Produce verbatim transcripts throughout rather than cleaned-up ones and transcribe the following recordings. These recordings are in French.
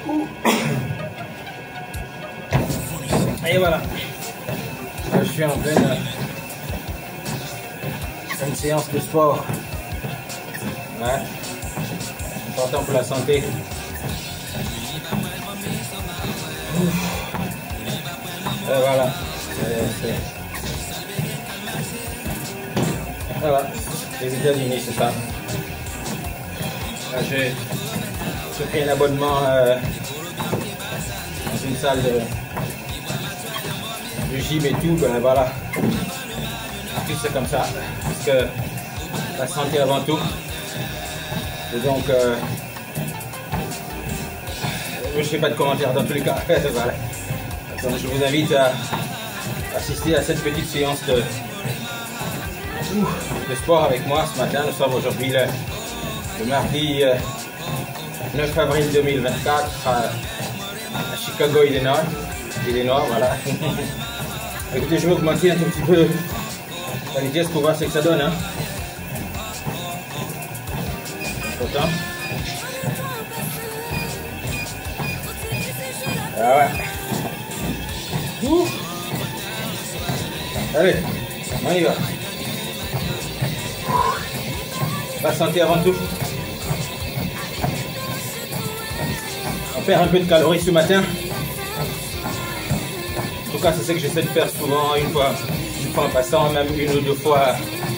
Et voilà. Là, je suis en pleine euh, une séance de sport. Ouais. Important pour la santé. Et voilà. C'est, voilà. Les États-Unis, c'est ça. Là, j'ai, j'ai pris un abonnement euh, dans une salle de, de gym et tout. Ben voilà. Tout c'est comme ça. Parce que la santé avant tout. Et donc, euh, je ne fais pas de commentaires dans tous les cas. Voilà. Donc, je vous invite à assister à cette petite séance de, de sport avec moi ce matin. Nous sommes aujourd'hui le, le mardi euh, neuf avril deux mille vingt-quatre à, à Chicago, Illinois. Illinois, voilà. Écoutez, je vais augmenter un tout petit peu la vitesse pour voir ce que ça donne. Hein. Important. Ah ouais. Ouh. Allez, on y va. La santé avant tout. On perd un peu de calories ce matin. En tout cas, c'est ce que j'essaie de faire souvent, une fois, une fois en passant, même une ou deux fois,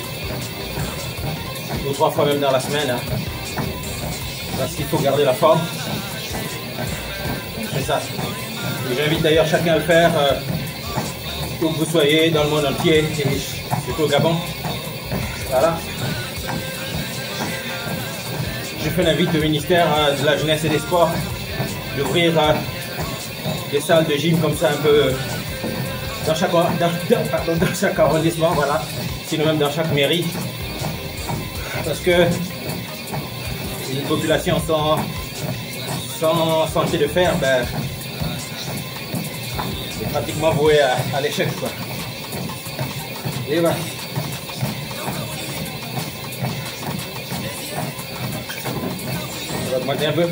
ou trois fois même dans la semaine. Hein. Parce qu'il faut garder la forme. C'est ça. J'invite d'ailleurs chacun à le faire, euh, où que vous soyez dans le monde entier, et surtout au Gabon. Voilà. Je fais l'invite au ministère euh, de la Jeunesse et des Sports d'ouvrir euh, des salles de gym comme ça un peu dans chaque, dans, dans, pardon, dans chaque arrondissement, voilà. Sinon même dans chaque mairie. Parce que une population sans, sans santé de fer, ben, c'est pratiquement voué à, à l'échec, quoi. Et voilà. On va augmenter un peu.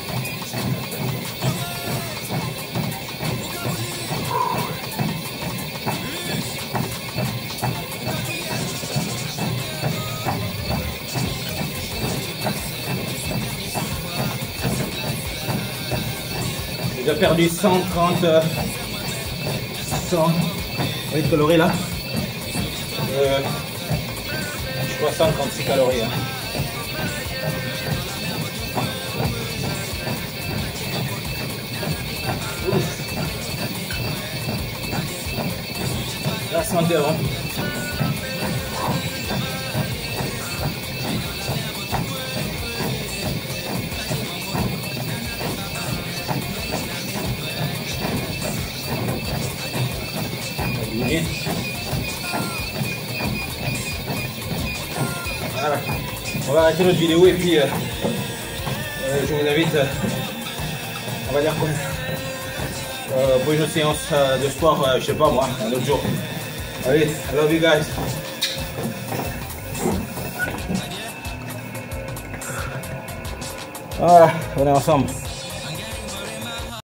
J'ai perdu cent trente, cent, oui, calories là. Euh, je crois cent trente-six calories. Hein. La santé avant tout. Voilà. On va arrêter notre vidéo et puis euh, euh, je vous invite, euh, on va dire quoi, euh, pour une autre séance euh, de sport, euh, je sais pas moi, un autre jour. Allez, I love you guys. Voilà, on est ensemble.